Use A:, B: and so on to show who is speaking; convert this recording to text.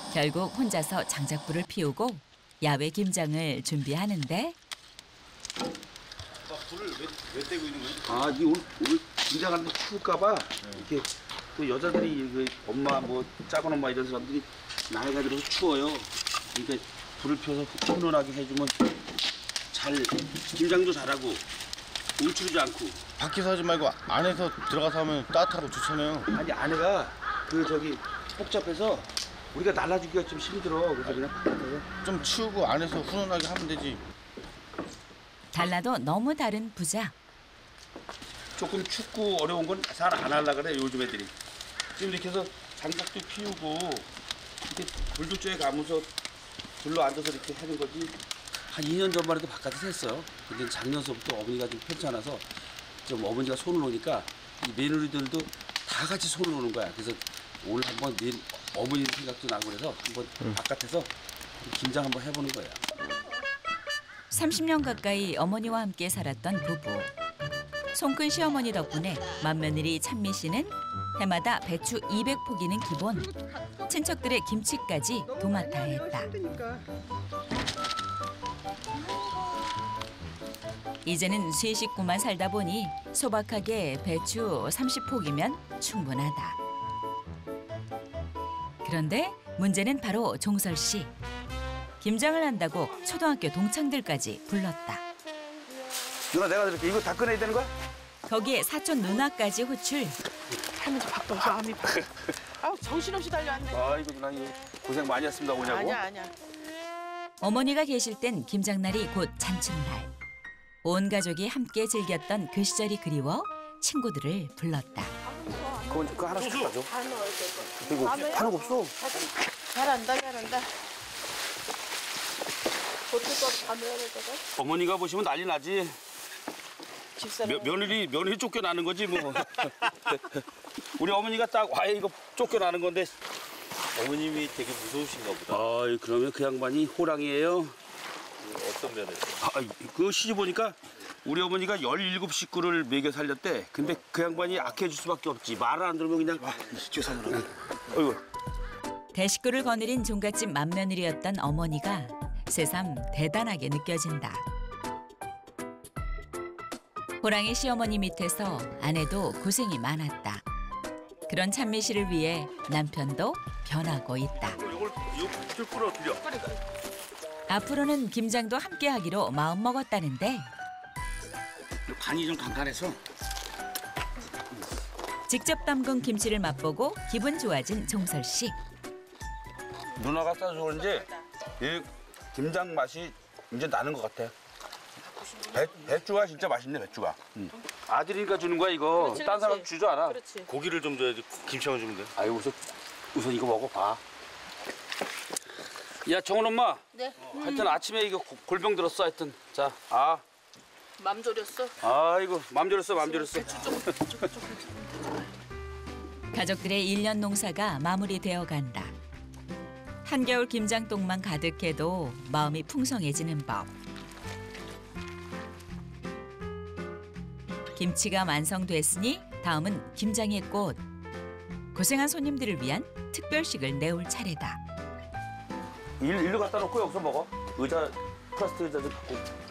A: 결국 혼자서 장작불을 피우고 야외 김장을 준비하는데
B: 불을 왜 떼고 있는 거야?
C: 아, 니 오늘 김장하는데 추울까봐 이렇게 또 여자들이 그 엄마 뭐 작은 엄마 이런 사람들이 나이가 들어서 추워요. 그러니까 불을 펴서 훈훈하게 해주면 잘 김장도 잘하고 움츠리지 않고.
B: 밖에서 하지 말고 안에서 들어가서 하면 따뜻하고 좋잖아요.
C: 아니 안에가 그 저기 복잡해서 우리가 날라주기가 좀 힘들어. 그래서 그냥 바깥에서.
B: 좀 치우고 안에서 훈훈하게 하면 되지.
A: 달라도 너무 다른 부자.
C: 조금 춥고 어려운 건 잘 안 하려 그래 요즘 애들이. 지금 이렇게 해서 장작도 피우고 이렇게 불도 쬐 가면서 불로 앉아서 이렇게 하는 거지. 한 2년 전만 해도 바깥에서 했어요. 근데 작년서부터 어머니가 좀 편찮아서 좀 어머니가 손을 놓으니까 이 며느리들도 다 같이 손을 놓는 거야. 그래서 오늘 한번 어머니 생각도 나고 그래서 한번 바깥에서 김장 한번 해보는 거야.
A: 30년 가까이 어머니와 함께 살았던 부부. 손큰 시어머니 덕분에 맏며느리 찬미 씨는 해마다 배추 200포기는 기본, 친척들의 김치까지 도맡아 했다. 이제는 세 식구만 살다 보니 소박하게 배추 30포기면 충분하다. 그런데 문제는 바로 종설 씨. 김장을 한다고 초등학교 동창들까지 불렀다.
C: 누나 내가 이렇게 이거 다 꺼내야 되는 거야?
A: 거기에 사촌 누나까지 호출.
D: 할머니 바빠서 마음이 바빠. 아우 정신없이 달려왔네.
C: 아이고 누나 이거 고생 많이 했습니다 오냐고.
D: 아니야.
A: 어머니가 계실 땐 김장날이 곧 잔칫날. 온 가족이 함께 즐겼던 그 시절이 그리워 친구들을 불렀다.
C: 그거 하나씩 가져.
D: 다 넣어야 돼.
C: 그리고 하는 거 없어.
D: 잘한다. 고춧가루 다 넣어야 되거든.
C: 어머니가 보시면 난리 나지.
D: 집사람.
C: 며느리 쫓겨나는 거지 뭐. 우리 어머니가 딱 와야 이거 쫓겨나는 건데.
E: 어머님이 되게 무서우신가 보다.
C: 아, 그러면 그 양반이 호랑이에요.
E: 어떤 면에서?
C: 그 시집 보니까 우리 어머니가 17식구를 먹여 살렸대. 근데 그 양반이 악해질 수밖에 없지. 말을 안 들으면 그냥 죄송합니다. 어이구.
A: 대식구를 거느린 종갓집 맏며느리였던 어머니가 새삼 대단하게 느껴진다. 호랑이 시어머니 밑에서 아내도 고생이 많았다. 그런 찬미 씨를 위해 남편도 변하고 있다.
C: 이걸 끓여 드려.
A: 앞으로는 김장도 함께 하기로 마음먹었다는데
C: 간이 좀 간간해서.
A: 직접 담근 김치를 맛보고 기분 좋아진 종설 씨.
C: 누나가 싸서 그런지 이 김장 맛이 이제 나는 것 같아. 배추가 진짜 맛있네, 배추가. 아들이니까 주는 거야, 이거.
D: 그렇지,
C: 딴 사람
D: 그렇지.
C: 주지 않아.
D: 그렇지.
E: 고기를 좀 줘야지. 김치만 주면 돼.
C: 아유, 우선 이거 먹어봐. 야, 정원 엄마.
D: 네.
C: 하여튼 아침에 이거 골병 들었어, 하여튼. 자,
D: 맘 졸였어.
C: 아이고, 맘 졸였어.
A: 가족들의 1년 농사가 마무리되어 간다. 한겨울 김장똥만 가득해도 마음이 풍성해지는 법. 김치가 완성됐으니 다음은 김장의 꽃. 고생한 손님들을 위한 특별식을 내올 차례다.
C: 일로 갖다 놓고 여기서 먹어. 의자, 플라스틱 의자 좀 갖고.